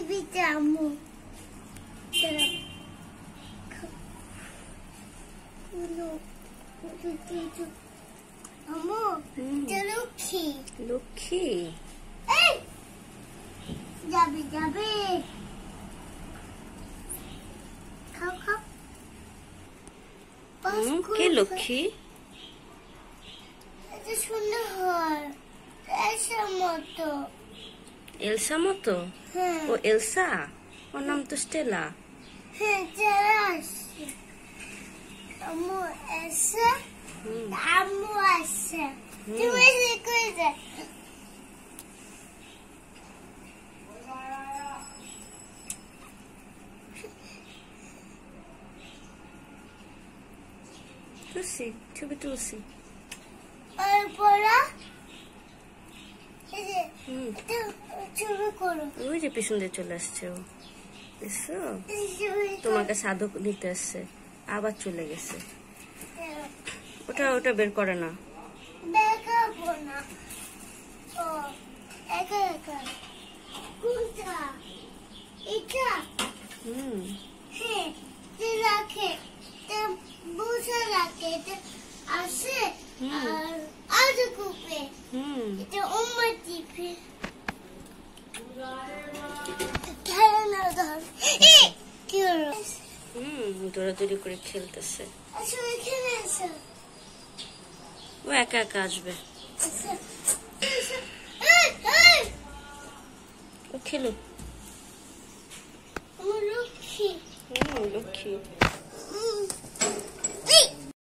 টিভিতে আম্মু আম্মু লক্ষ্মী লক্ষ্মী যাবে যাবে খাও খাও কে লক্ষ্মী? এটা সুন্দর হয় এলসার মতো। এলসা মতো? হ্যাঁ ও এলসা, ওর নাম তো স্টেলা। হ্যাঁ চালাস আম্মু এলসা আম্মু আসছে তুমি কই যা তুলসি, ছবি তুলসি। আর পড়া এই যে ছবি করো। ওই যে পিছন দিয়ে চলে আসছে ও, দেখছো? তোমাকে সাধক নিতে আসছে, আবার চলে গেছে। ওটা ওটা বের করে না, দেখাবো না। ও একা একা কোনটা এটা? হ্যাঁ যে রাখে বুঝে রাখে আসে আর আজ কুপে এটা উম্মা টিপে খেলনা ধর কি হলো? দৌড়াদৌড়ি করে খেলতেছে। আসলে এখানে এসে ও একা একা আসবে, ও খেলুক। লক্ষ্মী লক্ষ্মী।